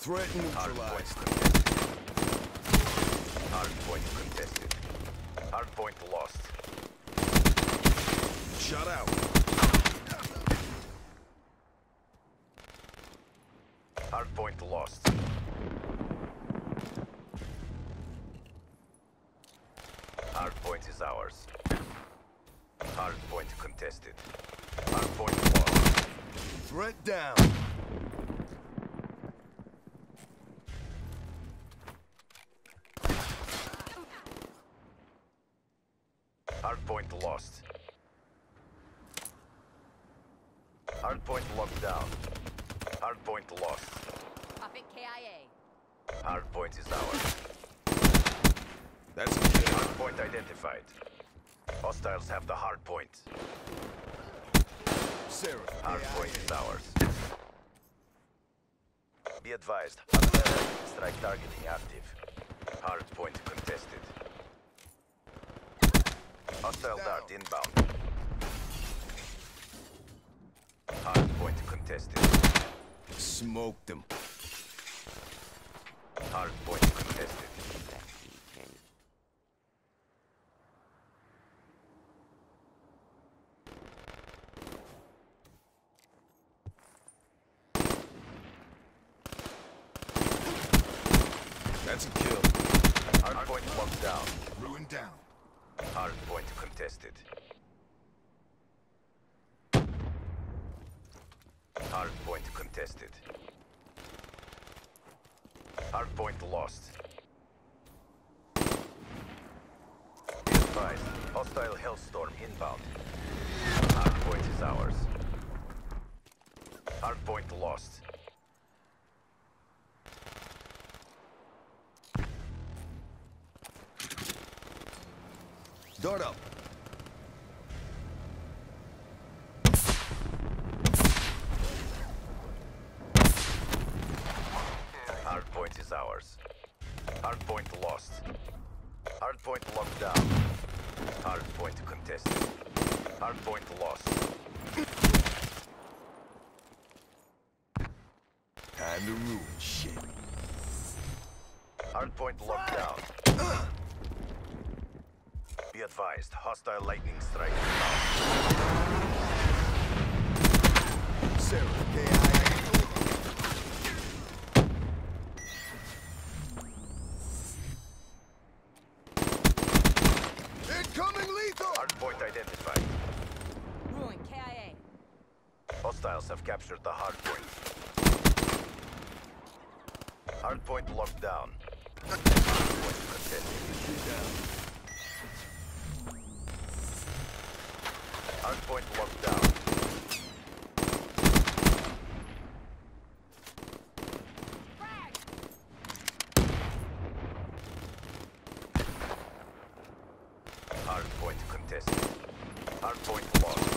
Threat neutralized. Hard point contested. Hard point lost. Shut out. Hard point lost. Hard point is ours. Hard point contested. Hard point lost. Threat down. Hard point lost. Hard point locked down. Hard point lost. Puppet KIA. Hard point is ours. That's a kill. Hard point identified. Hostiles have the hard point. Sarah. Hard point is ours. Be advised, hostile strike targeting active. Hard point contested. Hostile dart inbound. Hard point contested. Smoked them. Hard point contested. That's a kill. Hard point locked down. Ruin down. Hard point contested. Hard point contested. Hard point lost. Be advised, hostile Hellstorm inbound. Hard point is ours. Hard point lost. Dart up. Hard point is ours. Hard point lost. Hard point locked down. Hard point contested. Hard point lost. Time to ruin shit. Hard point locked down. Be advised, hostile lightning strike inbound. Sarah. KIA. Incoming lethal! Hard point identified. Ruin KIA. Hostiles have captured the hard point. Hard point locked down. Hard point contested. Hard point locked down. Hard point contested. Hard point lost.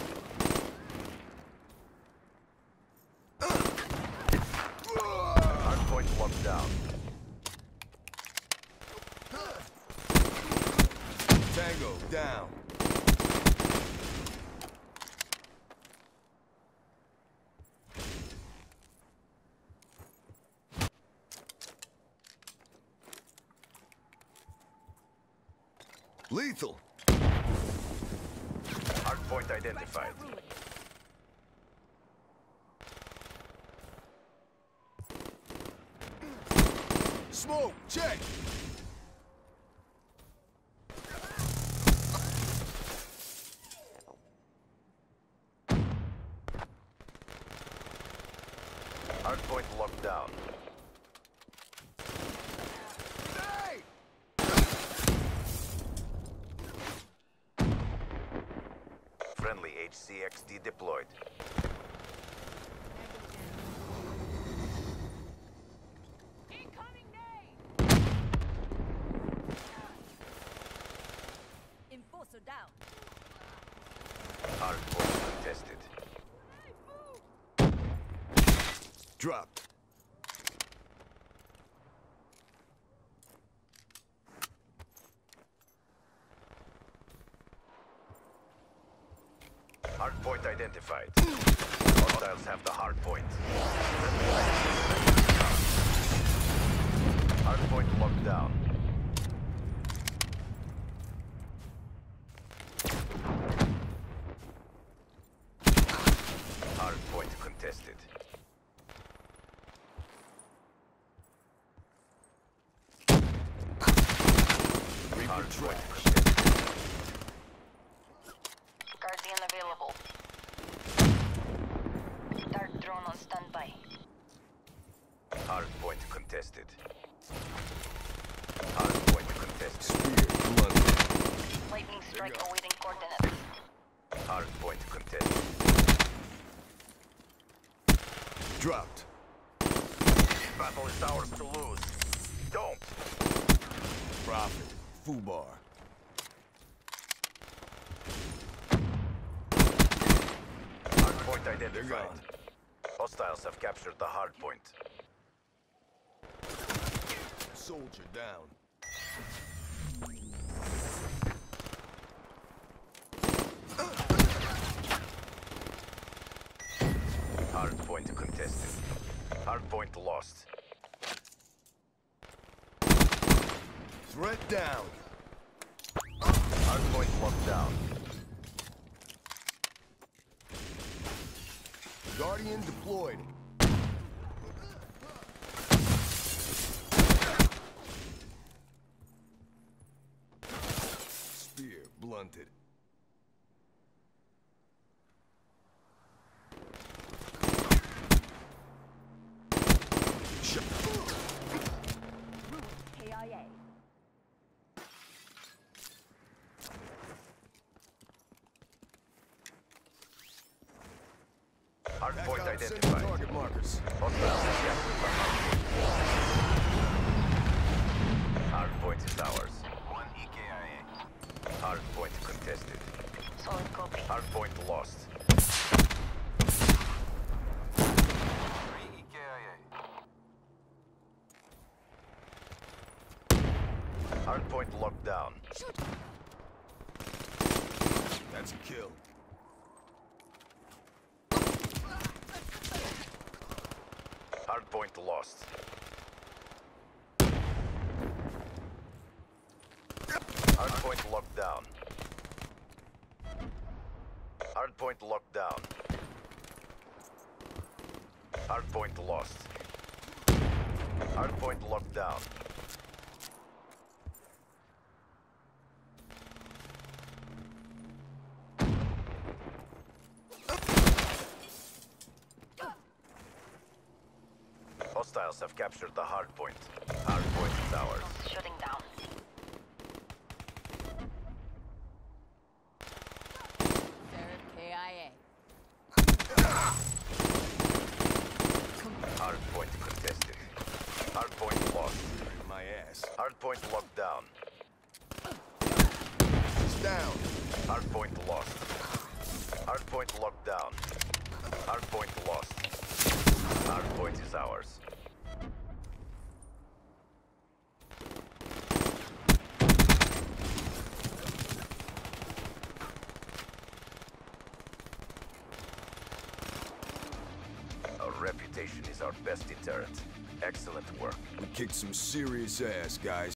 Hard point locked down. Tango down. Lethal. Hard point identified. Smoke. Check. Hard point locked down. Hey! Friendly HCXD deployed. Incoming nade! Enforcer down. Hard point contested. Dropped. Hard point identified. Hostiles have the hard point. Hardpoint locked down. Hardpoint contested. Hardpoint contested. Guardian available. Dark drone on standby. Hardpoint contested. Hardpoint contested. Spear blunt. Lightning strike awaiting coordinates. Hardpoint contested. Dropped. Battle is ours to lose. Don't. Profit. Fubar. Hardpoint They're identified. gone. Hostiles have captured the hardpoint. Soldier down. Hardpoint contested. Hardpoint lost. Threat down. Hardpoint locked down. Guardian deployed. Spear blunted. Shot. KIA. Back Hardpoint out, send identified. target markers. Hostiles have captured the hardpoint. Hardpoint is ours. 1 EKIA. Hardpoint contested. Solid copy. Hardpoint lost. 3 EKIA. Hardpoint locked down. That's a kill. Hardpoint lost. Hardpoint locked down. Hardpoint locked down. Hardpoint lost. Hardpoint locked down. Hostiles have captured the hardpoint. Hardpoint is ours. Shutting down. Serve KIA. Hardpoint contested. Hardpoint lost. My ass. Hardpoint locked down. He's down. Hardpoint lost. Hardpoint locked down. Hardpoint lost. Hardpoint is ours. Our reputation is our best deterrent. Excellent work. We kicked some serious ass, guys.